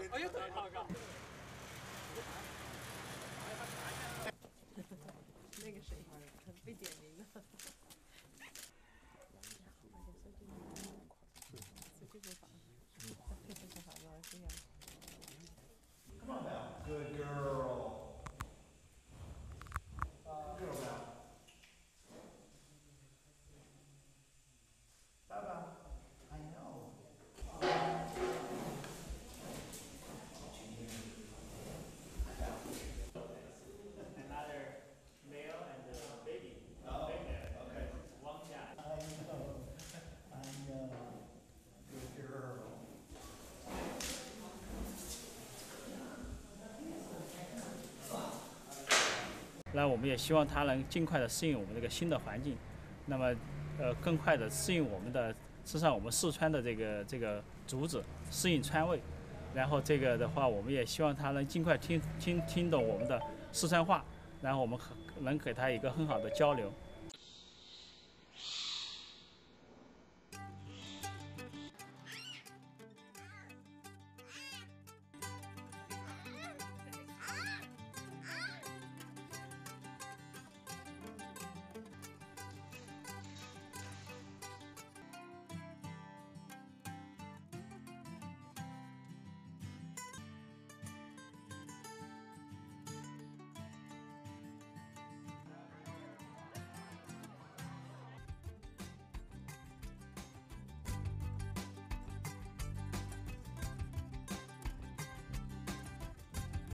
哎呦，太好了！ 那个谁被点名了。 Come on now. Good girl. Good girl now. Bye-bye. I know. Another male and baby. Oh, Female. okay. One child. I know. I know. Good girl. 那我们也希望它能尽快的适应我们这个新的环境，那么更快的适应我们的，实际上我们四川的这个竹子适应川味，然后这个的话，我们也希望它能尽快听懂我们的四川话，然后我们能给它一个很好的交流。